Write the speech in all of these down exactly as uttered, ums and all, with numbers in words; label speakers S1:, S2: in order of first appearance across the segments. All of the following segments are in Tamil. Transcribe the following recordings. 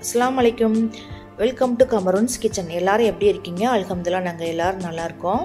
S1: அஸ்ஸலாமு அலைக்கும். Welcome to Kamarun's kitchen. எல்லாரும் எப்படி இருக்கீங்க? அல்ஹம்துலில்லாஹ் நாங்கள் எல்லோரும் நல்லாயிருக்கோம்.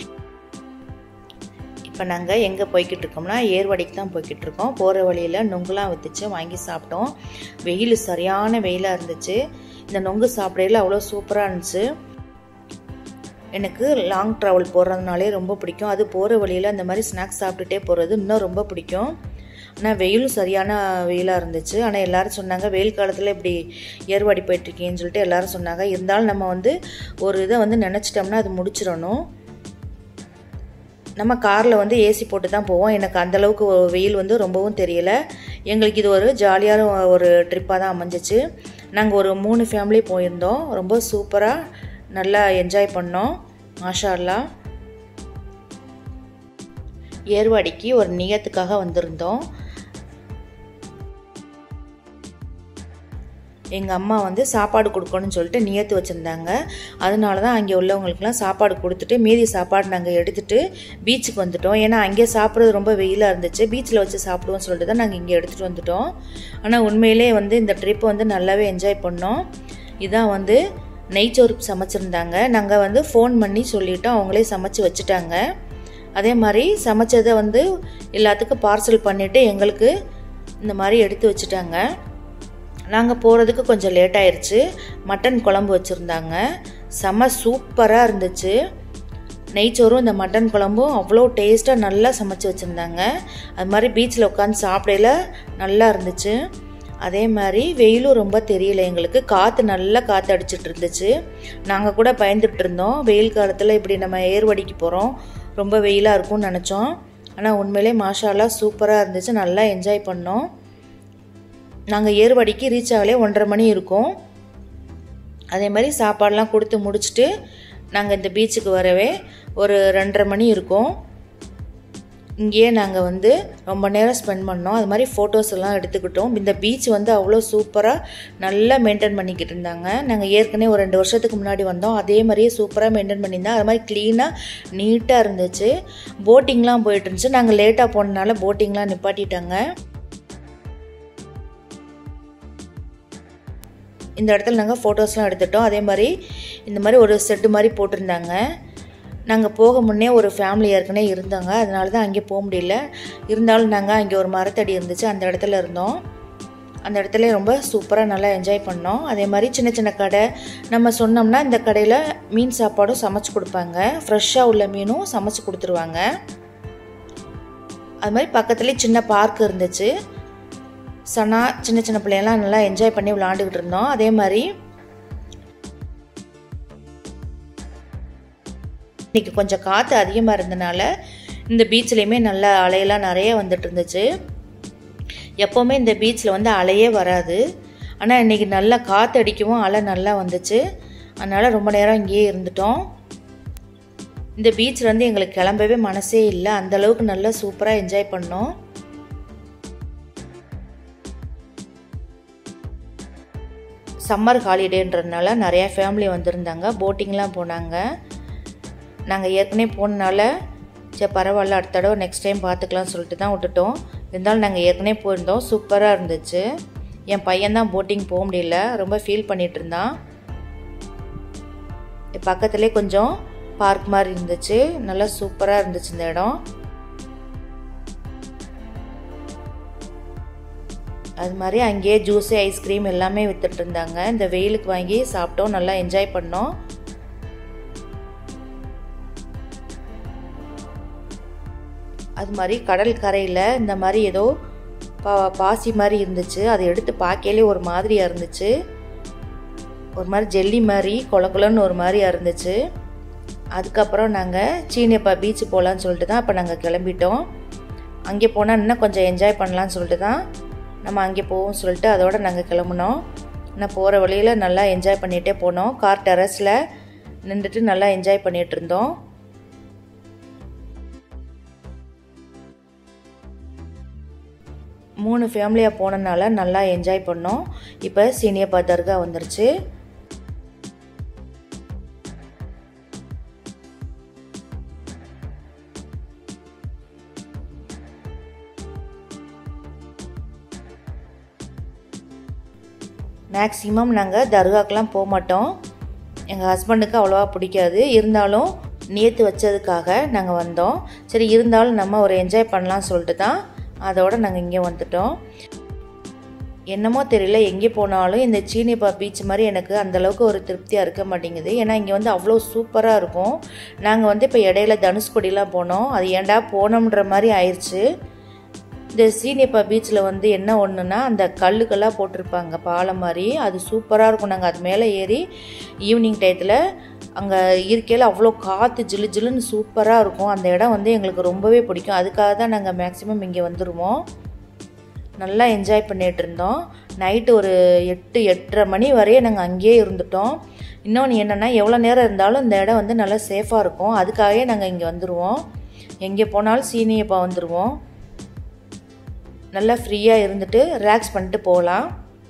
S1: இப்போ நாங்கள் எங்கே போய்கிட்டு இருக்கோம்னா ஏர்வாடிக்கு தான் போய்கிட்டு இருக்கோம். போகிற வழியில் நொங்குலாம் விற்றுச்சு, வாங்கி சாப்பிட்டோம். வெயில் சரியான வெயிலாக இருந்துச்சு. இந்த நொங்கு சாப்பிடையில அவ்வளோ சூப்பராக இருந்துச்சு. எனக்கு லாங் ட்ராவல் போகிறதுனாலே ரொம்ப பிடிக்கும். அது போகிற வழியில் இந்த மாதிரி ஸ்நாக்ஸ் சாப்பிட்டுட்டே போகிறது இன்னும் ரொம்ப பிடிக்கும். ஆனால் வெயிலும் சரியான வெயிலாக இருந்துச்சு. ஆனால் எல்லோரும் சொன்னாங்க வெயில் காலத்தில் இப்படி ஏர்வாடி போயிட்டுருக்கீங்கன்னு சொல்லிட்டு எல்லோரும் சொன்னாங்க. இருந்தாலும் நம்ம வந்து ஒரு இதை வந்து நினச்சிட்டோம்னா அது முடிச்சிடணும். நம்ம காரில் வந்து ஏசி போட்டு தான் போவோம். எனக்கு அந்தளவுக்கு வெயில் வந்து ரொம்பவும் தெரியலை. எங்களுக்கு இது ஒரு ஜாலியான ஒரு ட்ரிப்பாக தான் அமைஞ்சிச்சு. நாங்கள் ஒரு மூணு ஃபேமிலி போயிருந்தோம். ரொம்ப சூப்பராக நல்லா என்ஜாய் பண்ணோம். மாஷா அல்லாஹ். ஏர்வாடிக்கு ஒரு நியத்துக்காக வந்திருந்தோம். எங்கள் அம்மா வந்து சாப்பாடு கொடுக்கணும்னு சொல்லிட்டு நியத்து வச்சுருந்தாங்க. அதனால தான் அங்கே உள்ளவங்களுக்குலாம் சாப்பாடு கொடுத்துட்டு மீதி சாப்பாடு நாங்கள் எடுத்துகிட்டு பீச்சுக்கு வந்துட்டோம். ஏன்னா அங்கே சாப்பிட்றது ரொம்ப வெயிலாக இருந்துச்சு. பீச்சில் வச்சு சாப்பிடுவோம்னு சொல்லிட்டு தான் நாங்கள் இங்கே எடுத்துகிட்டு வந்துட்டோம். ஆனால் உண்மையிலே வந்து இந்த ட்ரிப் வந்து நல்லாவே என்ஜாய் பண்ணோம். இதான் வந்து நெய்ச்சோறு சமைச்சிருந்தாங்க. நாங்கள் வந்து ஃபோன் பண்ணி சொல்லிவிட்டோம், அவங்களே சமைச்சு வச்சுட்டாங்க. அதே மாதிரி சமைச்சதை வந்து எல்லாத்துக்கும் பார்சல் பண்ணிவிட்டு எங்களுக்கு இந்த மாதிரி எடுத்து வச்சுட்டாங்க. நாங்கள் போகிறதுக்கு கொஞ்சம் லேட் ஆயிடுச்சு. மட்டன் குழம்பு வச்சுருந்தாங்க. செம சூப்பராக இருந்துச்சு. நெய்ச்சோறும் இந்த மட்டன் குழம்பும் அவ்வளோ டேஸ்ட்டாக நல்லா சமைச்சு வச்சுருந்தாங்க. அது மாதிரி பீச்சில் உட்காந்து சாப்பிடையில நல்லா இருந்துச்சு. அதே மாதிரி வெயிலும் ரொம்ப தெரியல எங்களுக்கு. காற்று நல்லா காற்று அடிச்சிட்டு இருந்துச்சு. நாங்கள் கூட பயந்துட்டு இருந்தோம், வெயில் காலத்தில் இப்படி நம்ம ஏர்வாடிக்கு போகிறோம், ரொம்ப வெயிலாக இருக்கும்னு நினச்சோம். ஆனால் உண்மையிலே மாஷா அல்லாஹ் சூப்பராக இருந்துச்சு. நல்லா என்ஜாய் பண்ணோம். நாங்கள் ஏர்வாடிக்கு ரீச் ஆகலே ஒன்றரை மணி இருக்கும். அதே மாதிரி சாப்பாடெலாம் கொடுத்து முடிச்சுட்டு நாங்கள் இந்த பீச்சுக்கு வரவே ஒரு ரெண்டரை மணி இருக்கும். இங்கேயே நாங்கள் வந்து ரொம்ப நேரம் ஸ்பெண்ட் பண்ணோம். அது மாதிரி ஃபோட்டோஸ் எல்லாம் எடுத்துக்கிட்டோம். இந்த பீச் வந்து அவ்வளோ சூப்பராக நல்லா மெயின்டைன் பண்ணிக்கிட்டு இருந்தாங்க. நாங்கள் ஏற்கனவே ஒரு ரெண்டு வருஷத்துக்கு முன்னாடி வந்தோம், அதே மாதிரியே சூப்பராக மெயின்டைன் பண்ணியிருந்தாங்க. அது மாதிரி க்ளீனாக நீட்டாக இருந்துச்சு. போட்டிங்லாம் போயிட்டு இருந்துச்சு. நாங்கள் லேட்டாக போனதுனால போட்டிங்லாம் நிப்பாட்டிட்டாங்க. இந்த இடத்துல நாங்கள் ஃபோட்டோஸ்லாம் எடுத்துட்டோம். அதே மாதிரி இந்த மாதிரி ஒரு செட்டு மாதிரி போட்டிருந்தாங்க. நாங்கள் போக முன்னே ஒரு ஃபேமிலி ஏற்கனவே இருந்தாங்க, அதனால தான் அங்கே போக முடியல. இருந்தாலும் நாங்கள் அங்கே ஒரு மரத்தடி இருந்துச்சு, அந்த இடத்துல இருந்தோம். அந்த இடத்துல ரொம்ப சூப்பராக நல்லா என்ஜாய் பண்ணோம். அதே மாதிரி சின்ன சின்ன கடை நம்ம சொன்னோம்னா இந்த கடையில் மீன் சாப்பாடும் சமைச்சு கொடுப்பாங்க. ஃப்ரெஷ்ஷாக உள்ள மீனும் சமைச்சு கொடுத்துருவாங்க. அது மாதிரி பக்கத்துலேயே சின்ன பார்க் இருந்துச்சு. சனா சின்ன சின்ன பிள்ளைங்களாம் நல்லா என்ஜாய் பண்ணி விளாண்டுக்கிட்டு இருந்தோம். அதே மாதிரி இன்றைக்கி கொஞ்சம் காற்று அதிகமாக இருந்தனால இந்த பீச்லேயுமே நல்ல அலையெல்லாம் நிறைய வந்துட்டு இருந்துச்சு. எப்போவுமே இந்த பீச்சில் வந்து அலையே வராது. ஆனால் இன்றைக்கி நல்லா காற்று அடிக்கவும் அலை நல்லா வந்துச்சு. அதனால் ரொம்ப நேரம் இங்கேயே இருந்துட்டோம். இந்த பீச்சில் வந்து எங்களுக்கு கிளம்பவே மனசே இல்லை. அந்தளவுக்கு நல்லா சூப்பராக என்ஜாய் பண்ணோம். சம்மர் ஹாலிடேன்றதுனால நிறையா ஃபேமிலி வந்திருந்தாங்க. போட்டிங்லாம் போனாங்க. நாங்கள் ஏற்கனவே போனனால சரி பரவாயில்ல, அடுத்த தடவை நெக்ஸ்ட் டைம் பார்த்துக்கலாம்னு சொல்லிட்டு தான் விட்டுட்டோம். இருந்தாலும் நாங்கள் ஏற்கனவே போயிருந்தோம், சூப்பராக இருந்துச்சு. என் பையன்தான் போட்டிங் போக முடியல, ரொம்ப ஃபீல் பண்ணிகிட்டு இருந்தான். பக்கத்துலேயே கொஞ்சம் பார்க் மாதிரி இருந்துச்சு, நல்லா சூப்பராக இருந்துச்சு இந்த இடம். அது மாதிரி அங்கேயே ஜூஸு ஐஸ்கிரீம் எல்லாமே விற்றுட்டு இருந்தாங்க. இந்த வெயிலுக்கு வாங்கி சாப்பிட்டோம், நல்லா என்ஜாய் பண்ணோம். அது மாதிரி கடல் கரையில் இந்த மாதிரி ஏதோ பா பாசி மாதிரி இருந்துச்சு. அதை எடுத்து பார்க்கையிலே ஒரு மாதிரியாக இருந்துச்சு. ஒரு மாதிரி ஜெல்லி மாதிரி கொல கொலன்னு ஒரு மாதிரியாக இருந்துச்சு. அதுக்கப்புறம் நாங்கள் சீனியப்பா பீச்சு போகலான்னு சொல்லிட்டு தான் அப்போ நாங்கள் கிளம்பிட்டோம். அங்கே போனால் இன்னும் கொஞ்சம் என்ஜாய் பண்ணலான்னு சொல்லிட்டு தான் நம்ம அங்கே போவோம் சொல்லிட்டு அதோடு நாங்கள் கிளம்புனோம். நான் போகிற வழியில் நல்லா என்ஜாய் பண்ணிகிட்டே போனோம். கார் டெரஸில் நின்றுட்டு நல்லா என்ஜாய் பண்ணிகிட்டு இருந்தோம். மூணு ஃபேமிலியாக போனனால நல்லா என்ஜாய் பண்ணோம். இப்போ சீனியப்பா தர்கா வந்துருச்சு. மேக்ஸிமம் நாங்கள் தர்காக்கெலாம் போக மாட்டோம். எங்கள் ஹஸ்பண்டுக்கு அவ்வளோவா பிடிக்காது. இருந்தாலும் நியத்து வச்சதுக்காக நாங்கள் வந்தோம். சரி இருந்தாலும் நம்ம ஒரு என்ஜாய் பண்ணலாம்னு சொல்லிட்டு தான் அதோடு நாங்கள் இங்கே வந்துட்டோம். என்னமோ தெரியல, எங்கே போனாலும் இந்த சீனிப்பா பீச் மாதிரி எனக்கு அந்தளவுக்கு ஒரு திருப்தியாக இருக்க மாட்டேங்குது. ஏன்னா இங்கே வந்து அவ்வளோ சூப்பராக இருக்கும். நாங்கள் வந்து இப்போ இடையில தனுஷ்கோடிலாம் போனோம். அது ஏண்டா போனோம்ன்ற மாதிரி ஆயிடுச்சு. இந்த சீனிப்பா பீச்சில் வந்து என்ன ஒன்றுனா அந்த கல்லுக்கெல்லாம் போட்டிருப்பாங்க பாலம் மாதிரி, அது சூப்பராக இருக்கும். நாங்கள் அது மேலே ஏறி ஈவினிங் டயத்தில் அங்கே இருக்கையில் அவ்வளோ காற்று ஜிலு ஜிலுன்னு சூப்பராக இருக்கும். அந்த இடம் வந்து எங்களுக்கு ரொம்பவே பிடிக்கும். அதுக்காக தான் நாங்கள் மேக்ஸிமம் இங்கே வந்துடுவோம். நல்லா என்ஜாய் பண்ணிகிட்டு இருந்தோம். நைட்டு ஒரு எட்டு எட்டரை மணி வரையே நாங்கள் அங்கேயே இருந்துட்டோம். இன்னொன்று என்னென்னா எவ்வளோ நேரம் இருந்தாலும் இந்த இடம் வந்து நல்லா சேஃபாக இருக்கும். அதுக்காகவே நாங்கள் இங்கே வந்துடுவோம். எங்கே போனாலும் சீனியப்பா வந்துடுவோம். நல்லா ஃப்ரீயாக இருந்துட்டு ரிலாக்ஸ் பண்ணிட்டு போகலாம்.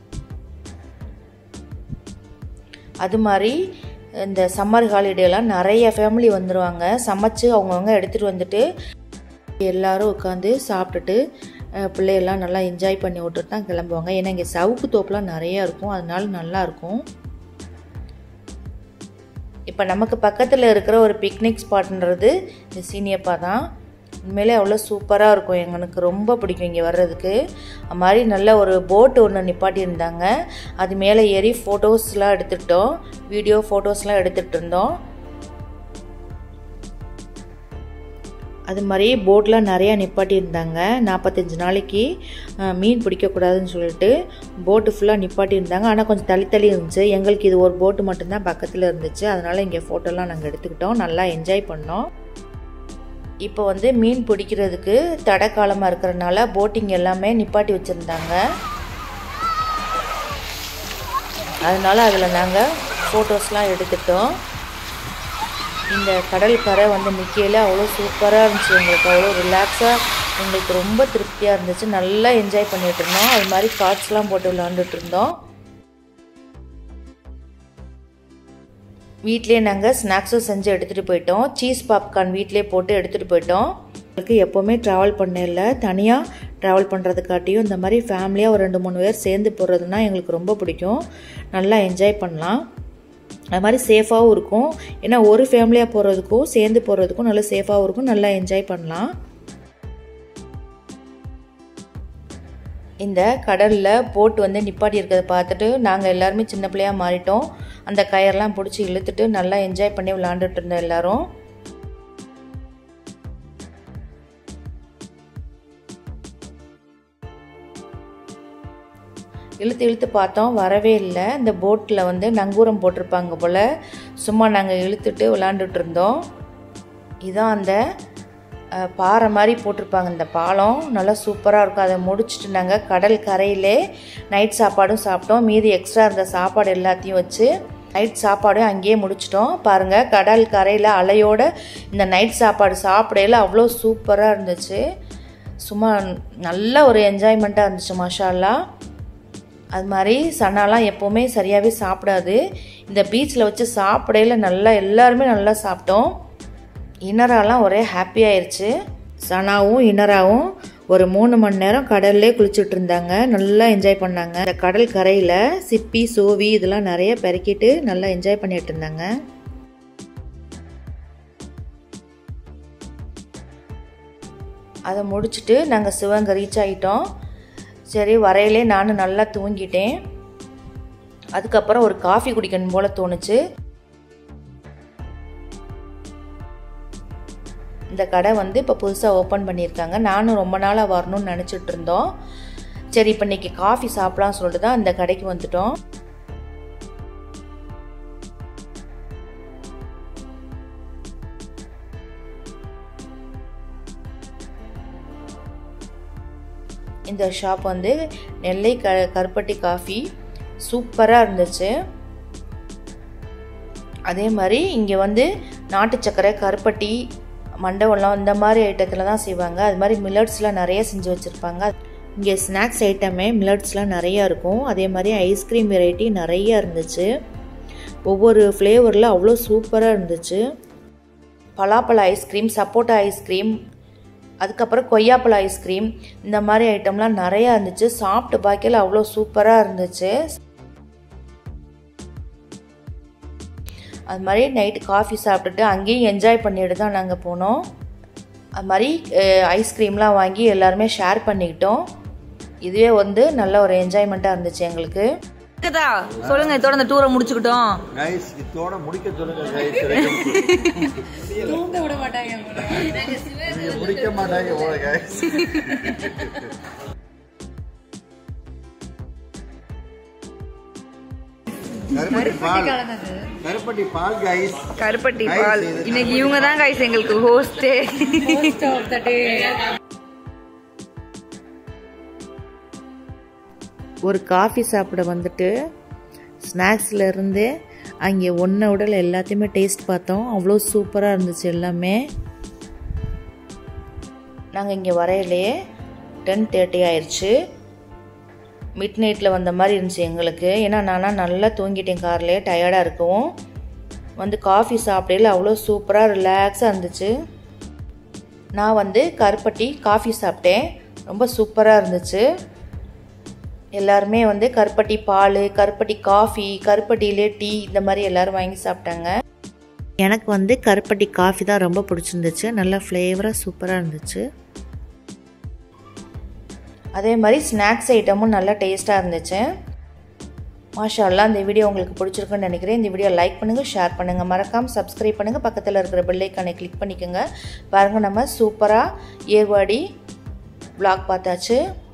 S1: அது மாதிரி இந்த சம்மர் ஹாலிடேலாம் நிறைய ஃபேமிலி வந்துடுவாங்க. சமைச்சு அவங்கவுங்க எடுத்துகிட்டு வந்துட்டு எல்லோரும் உட்காந்து சாப்பிட்டுட்டு பிள்ளையெல்லாம் நல்லா என்ஜாய் பண்ணி விட்டுட்டு தான் கிளம்புவாங்க. ஏன்னா இங்கே சவுக்கு தோப்புலாம் நிறையா இருக்கும், அதனால நல்லாயிருக்கும். இப்போ நமக்கு பக்கத்தில் இருக்கிற ஒரு பிக்னிக் ஸ்பாட்ன்றது இந்த சீனியப்பா தான். உண்மையிலே அவ்வளோ சூப்பராக இருக்கும். எங்களுக்கு ரொம்ப பிடிக்கும் இங்கே வர்றதுக்கு. அது மாதிரி நல்ல ஒரு போட்டு ஒன்று நிப்பாட்டி இருந்தாங்க. அது மேலே ஏறி ஃபோட்டோஸ்லாம் எடுத்துக்கிட்டோம். வீடியோ ஃபோட்டோஸ்லாம் எடுத்துகிட்டு இருந்தோம். அது மாதிரி போட்லாம் நிறையா நிப்பாட்டி இருந்தாங்க. நாற்பத்தஞ்சு நாளைக்கு மீன் பிடிக்கக்கூடாதுன்னு சொல்லிட்டு போட்டு ஃபுல்லாக நிப்பாட்டி இருந்தாங்க. ஆனால் கொஞ்சம் தள்ளி தள்ளி இருந்துச்சு. எங்களுக்கு இது ஒரு போட்டு மட்டும்தான் பக்கத்தில் இருந்துச்சு. அதனால் இங்கே ஃபோட்டோலாம் நாங்கள் எடுத்துக்கிட்டோம். நல்லா என்ஜாய் பண்ணோம். இப்போ வந்து மீன் பிடிக்கிறதுக்கு தடை காலமாக இருக்கிறனால போட்டிங் எல்லாமே நிப்பாட்டி வச்சுருந்தாங்க. அதனால் அதில் நாங்கள் ஃபோட்டோஸ்லாம் எடுத்துட்டோம். இந்த கடல் கரை வந்து நிற்கையில் அவ்வளோ சூப்பராக இருந்துச்சு. எங்களுக்கு அவ்வளோ ரிலாக்ஸாக, எங்களுக்கு ரொம்ப திருப்தியாக இருந்துச்சு. நல்லா என்ஜாய் பண்ணிகிட்டு இருந்தோம். அது மாதிரி கார்ட்ஸ்லாம் போட்டு விளாண்டுட்டு இருந்தோம். வீட்லேயே நாங்கள் ஸ்நாக்ஸும் செஞ்சு எடுத்துகிட்டு போயிட்டோம். சீஸ் பாப்கார்ன் வீட்டிலே போட்டு எடுத்துகிட்டு போயிட்டோம். எங்களுக்கு எப்போவுமே ட்ராவல் பண்ணல, தனியாக ட்ராவல் பண்ணுறதுக்காட்டியும் இந்த மாதிரி ஃபேமிலியாக ஒரு ரெண்டு மூணு பேர் சேர்ந்து போகிறதுனா எங்களுக்கு ரொம்ப பிடிக்கும். நல்லா என்ஜாய் பண்ணலாம். அது மாதிரி சேஃபாகவும் இருக்கும். ஏன்னா ஒரு ஃபேமிலியாக போகிறதுக்கும் சேர்ந்து போகிறதுக்கும் நல்லா சேஃபாகவும் இருக்கும். நல்லா என்ஜாய் பண்ணலாம். இந்த கடலில் போட் வந்து நிப்பாட்டி இருக்கிறத பார்த்துட்டு நாங்கள் எல்லாருமே சின்ன பிள்ளையாக மாறிட்டோம். அந்த கயரெல்லாம் பிடிச்சி இழுத்துட்டு நல்லா என்ஜாய் பண்ணி விளாண்டுட்டு இருந்தோம் எல்லோரும். இழுத்து இழுத்து பார்த்தோம், வரவே இல்லை. இந்த போட்டில் வந்து நங்கூரம் போட்டிருப்பாங்க போல். சும்மா நாங்கள் இழுத்துட்டு விளாண்டுட்டு இருந்தோம். இதுதான் அந்த பாறை மாதிரி போட்டிருப்பாங்க இந்த பாலம். நல்லா சூப்பராக இருக்கும். அதை முடிச்சுட்டு நாங்கள் கடல் கரையிலே நைட் சாப்பாடும் சாப்பிட்டோம். மீதி எக்ஸ்ட்ரா இருந்த சாப்பாடு எல்லாத்தையும் வச்சு நைட் சாப்பாடும் அங்கேயே முடிச்சிட்டோம். பாருங்கள், கடல் கரையில் அலையோட இந்த நைட் சாப்பாடு சாப்பிடையில அவ்வளோ சூப்பராக இருந்துச்சு. சும்மா நல்ல ஒரு என்ஜாய்மெண்ட்டாக இருந்துச்சு. மாஷா. அது மாதிரி சனாலாம் எப்போவுமே சரியாகவே சாப்பிடாது. இந்த பீச்சில் வச்சு சாப்பிடையில நல்லா எல்லாருமே நல்லா சாப்பிட்டோம். இனராலாம் ஒரே ஹாப்பியாயிருச்சு. சனாவும் இனராவும் ஒரு மூணு மணி நேரம் கடல்லே குளிச்சுட்டு இருந்தாங்க. நல்லா என்ஜாய் பண்ணாங்க. இந்த கடல் கரையில் சிப்பி சோவி இதெல்லாம் நிறைய பெருக்கிட்டு நல்லா என்ஜாய் பண்ணிட்டு இருந்தாங்க. அதை முடிச்சுட்டு நாங்கள் சிவகங்கை ரீச் ஆகிட்டோம். சரி, வரையிலே நானும் நல்லா தூங்கிட்டேன். அதுக்கப்புறம் ஒரு காஃபி குடிக்கணும் போல் தோணுச்சு. இந்த கடை வந்து இப்போ புதுசாக ஓப்பன் பண்ணியிருக்காங்க. நானும் ரொம்ப நாளாக வரணும்னு நினச்சிட்டு இருந்தோம். சரி, இப்போ இன்றைக்கி காஃபி சாப்பிடலாம்னு சொல்லிட்டு தான் இந்த கடைக்கு வந்துட்டோம். இந்த ஷாப் வந்து நெல்லை க கருப்பட்டி காஃபி சூப்பராக இருந்துச்சு. அதே மாதிரி இங்கே வந்து நாட்டு சக்கரை, கருப்பட்டி, மண்டவெல்லாம் இந்த மாதிரி ஐட்டத்தில் தான் செய்வாங்க. அது மாதிரி மில்லட்ஸ்லாம் நிறைய செஞ்சு வச்சுருப்பாங்க. இங்கே ஸ்நாக்ஸ் ஐட்டமே மில்லட்ஸ்லாம் நிறையா இருக்கும். அதே மாதிரி ஐஸ்கிரீம் வெரைட்டி நிறையா இருந்துச்சு. ஒவ்வொரு ஃப்ளேவரில் அவ்வளோ சூப்பராக இருந்துச்சு. பலாப்பழ ஐஸ்கிரீம், சப்போட்டா ஐஸ்கிரீம், அதுக்கப்புறம் கொய்யாப்பழ ஐஸ்கிரீம், இந்த மாதிரி ஐட்டம்லாம் நிறையா இருந்துச்சு. சாப்பிட்டு பார்க்கல அவ்வளோ சூப்பராக இருந்துச்சு. அது மாதிரி நைட்டு காஃபி சாப்பிட்டுட்டு அங்கேயும் என்ஜாய் பண்ணிட்டு தான் நாங்கள் போனோம். அது மாதிரி ஐஸ்கிரீம்லாம் வாங்கி எல்லாருமே ஷேர் பண்ணிக்கிட்டோம். இதுவே வந்து நல்ல ஒரு என்ஜாய்மெண்ட்டாக இருந்துச்சு எங்களுக்கு.
S2: சொல்லுங்க, இதோட இந்த டூரை முடிச்சுக்கிட்டோம்.
S3: இதோட முடிக்க சொல்லுங்க. விட மாட்டாங்க, முடிக்க மாட்டாங்க. கருப்பட்டி பால் கைஸ்,
S2: கருப்பட்டி பால். இன்னைக்கு இவங்க தான் கைஸ் எங்களுக்கு ஹோஸ்டே.
S1: ஒரு காஃபி சாப்பிட வந்துட்டு ஸ்நாக்ஸில் இருந்து அங்கே ஒன்றை உடல் எல்லாத்தையுமே டேஸ்ட் பார்த்தோம். அவ்வளோ சூப்பராக இருந்துச்சு எல்லாமே. நாங்கள் இங்கே வரையிலேயே டென் தேர்ட்டி ஆயிடுச்சு. மிட் நைட்டில் வந்த மாதிரி இருந்துச்சு எங்களுக்கு. ஏன்னா நானாக நல்லா தூங்கிட்டேன் கார்லேயே, டயர்டாக இருக்கவும். வந்து காஃபி சாப்பிடையில அவ்வளோ சூப்பராக ரிலாக்ஸாக இருந்துச்சு. நான் வந்து கருப்பட்டி காஃபி சாப்பிட்டேன், ரொம்ப சூப்பராக இருந்துச்சு. எல்லாருமே வந்து கருப்பட்டி பால், கருப்பட்டி காஃபி, கருப்பட்டியிலே டீ இந்த மாதிரி எல்லோரும் வாங்கி சாப்பிட்டாங்க. எனக்கு வந்து கருப்பட்டி காஃபி தான் ரொம்ப பிடிச்சிருந்துச்சு. நல்லா ஃப்ளேவராக சூப்பராக இருந்துச்சு. அதே மாதிரி ஸ்நாக்ஸ் ஐட்டமும் நல்லா டேஸ்ட்டாக இருந்துச்சு. மாஷா அல்லாஹ், இந்த வீடியோ உங்களுக்கு பிடிச்சிருக்குன்னு நினைக்கிறேன். இந்த வீடியோ லைக் பண்ணுங்கள், ஷேர் பண்ணுங்கள், மறக்காமல் சப்ஸ்கிரைப் பண்ணுங்கள், பக்கத்தில் இருக்கிற பெல் ஐக்கானை கிளிக் பண்ணிக்கோங்க. பாருங்கள், நம்ம சூப்பராக ஏர்வாடி vlog பார்த்தாச்சு.